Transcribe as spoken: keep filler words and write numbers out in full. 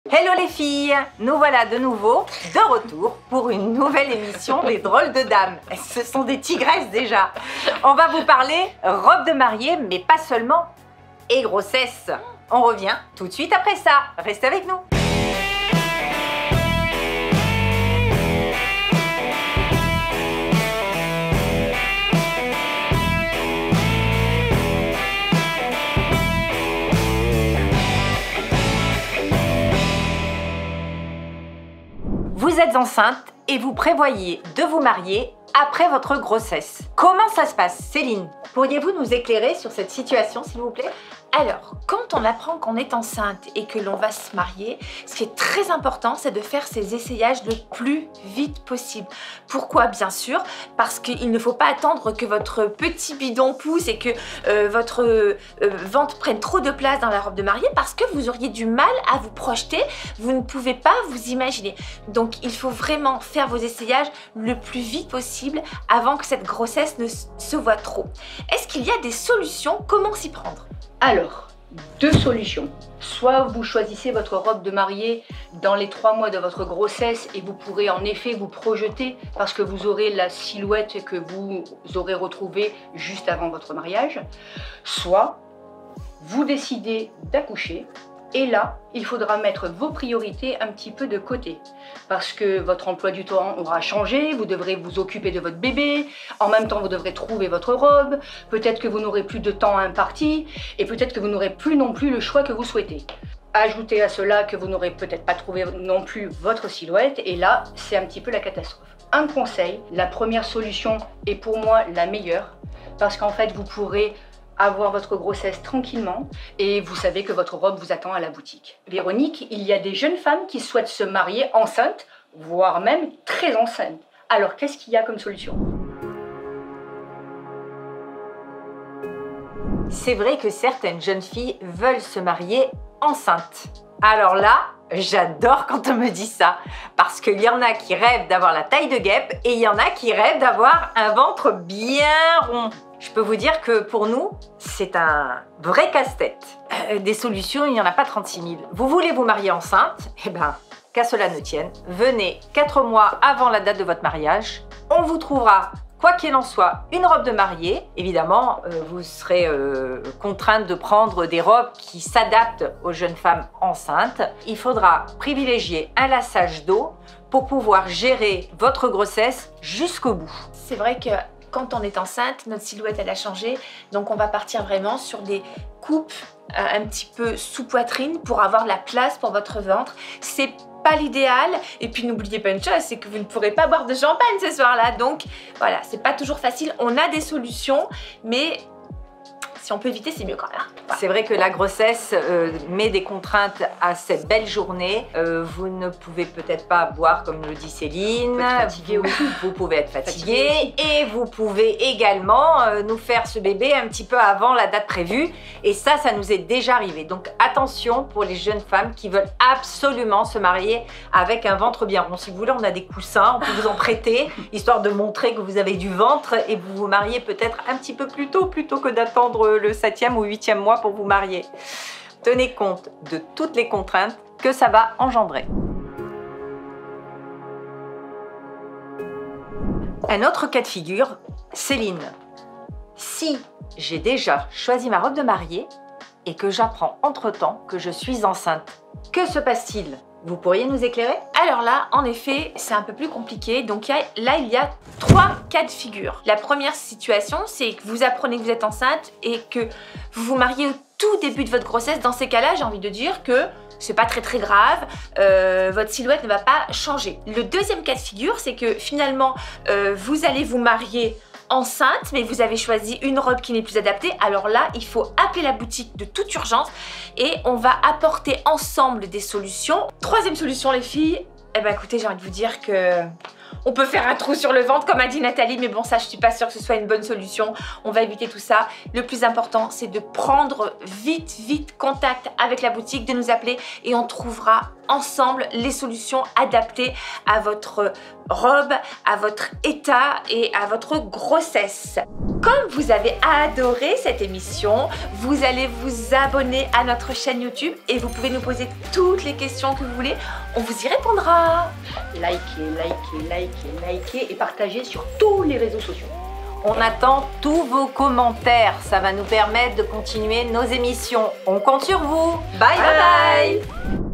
Hello les filles, nous voilà de nouveau de retour pour une nouvelle émission des drôles de dames. Ce sont des tigresses déjà. On va vous parler robe de mariée, mais pas seulement, et grossesse. On revient tout de suite après ça. Restez avec nous. Vous êtes enceinte et vous prévoyez de vous marier après votre grossesse. Comment ça se passe, Céline? Pourriez-vous nous éclairer sur cette situation, s'il vous plaît? Alors, quand on apprend qu'on est enceinte et que l'on va se marier, ce qui est très important, c'est de faire ces essayages le plus vite possible. Pourquoi? Bien sûr, parce qu'il ne faut pas attendre que votre petit bidon pousse et que euh, votre euh, ventre prenne trop de place dans la robe de mariée, parce que vous auriez du mal à vous projeter, vous ne pouvez pas vous imaginer. Donc, il faut vraiment faire vos essayages le plus vite possible avant que cette grossesse ne se voit trop. Est-ce qu'il y a des solutions? Comment s'y prendre? Alors, deux solutions. Soit vous choisissez votre robe de mariée dans les trois mois de votre grossesse et vous pourrez en effet vous projeter parce que vous aurez la silhouette que vous aurez retrouvée juste avant votre mariage. Soit vous décidez d'accoucher et là, il faudra mettre vos priorités un petit peu de côté parce que votre emploi du temps aura changé, vous devrez vous occuper de votre bébé, en même temps vous devrez trouver votre robe, peut-être que vous n'aurez plus de temps imparti et peut-être que vous n'aurez plus non plus le choix que vous souhaitez. Ajoutez à cela que vous n'aurez peut-être pas trouvé non plus votre silhouette et là, c'est un petit peu la catastrophe. Un conseil, la première solution est pour moi la meilleure parce qu'en fait vous pourrez avoir votre grossesse tranquillement et vous savez que votre robe vous attend à la boutique. Véronique, il y a des jeunes femmes qui souhaitent se marier enceintes, voire même très enceintes. Alors qu'est-ce qu'il y a comme solution? C'est vrai que certaines jeunes filles veulent se marier enceintes. Alors là, j'adore quand on me dit ça, parce qu'il y en a qui rêvent d'avoir la taille de guêpe et il y en a qui rêvent d'avoir un ventre bien rond. Je peux vous dire que pour nous, c'est un vrai casse-tête. Euh, des solutions, il n'y en a pas trente-six mille. Vous voulez vous marier enceinte? Eh ben, qu'à cela ne tienne, venez quatre mois avant la date de votre mariage. On vous trouvera, quoi qu'il en soit, une robe de mariée. Évidemment, euh, vous serez euh, contrainte de prendre des robes qui s'adaptent aux jeunes femmes enceintes. Il faudra privilégier un lassage dos pour pouvoir gérer votre grossesse jusqu'au bout. C'est vrai que quand on est enceinte, notre silhouette elle a changé, donc on va partir vraiment sur des coupes euh, un petit peu sous poitrine pour avoir la place pour votre ventre. C'est pas l'idéal, et puis n'oubliez pas une chose, c'est que vous ne pourrez pas boire de champagne ce soir-là, donc voilà, c'est pas toujours facile. On a des solutions, mais si on peut éviter, c'est mieux quand même. Voilà. C'est vrai que la grossesse euh, met des contraintes à cette belle journée. Euh, vous ne pouvez peut-être pas boire, comme le dit Céline. Vous, fatigué vous, vous pouvez être fatigué, fatigué et vous pouvez également euh, nous faire ce bébé un petit peu avant la date prévue. Et ça, ça nous est déjà arrivé. Donc attention pour les jeunes femmes qui veulent absolument se marier avec un ventre bien rond. Si vous voulez, on a des coussins, on peut vous en prêter, histoire de montrer que vous avez du ventre et vous vous mariez peut-être un petit peu plus tôt, plutôt que d'attendre le septième ou huitième mois pour vous marier. Tenez compte de toutes les contraintes que ça va engendrer. Un autre cas de figure, Céline. Si j'ai déjà choisi ma robe de mariée et que j'apprends entre-temps que je suis enceinte, que se passe-t-il? Vous pourriez nous éclairer? Alors là, en effet, c'est un peu plus compliqué. Donc là, il y a trois cas de figure. La première situation, c'est que vous apprenez que vous êtes enceinte et que vous vous mariez au tout début de votre grossesse. Dans ces cas-là, j'ai envie de dire que c'est pas très très grave, euh, votre silhouette ne va pas changer. Le deuxième cas de figure, c'est que finalement, euh, vous allez vous marier enceinte, mais vous avez choisi une robe qui n'est plus adaptée. Alors là, il faut appeler la boutique de toute urgence et on va apporter ensemble des solutions. Troisième solution, les filles, eh ben écoutez, j'ai envie de vous dire que on peut faire un trou sur le ventre comme a dit Nathalie, mais bon, ça, je suis pas sûre que ce soit une bonne solution. On va éviter tout ça. Le plus important, c'est de prendre vite, vite contact avec la boutique, de nous appeler et on trouvera ensemble les solutions adaptées à votre robe, à votre état et à votre grossesse. Comme vous avez adoré cette émission, vous allez vous abonner à notre chaîne YouTube et vous pouvez nous poser toutes les questions que vous voulez. On vous y répondra. Likez, likez, likez, likez et partagez sur tous les réseaux sociaux. On attend tous vos commentaires. Ça va nous permettre de continuer nos émissions. On compte sur vous. Bye bye, Bye bye. bye.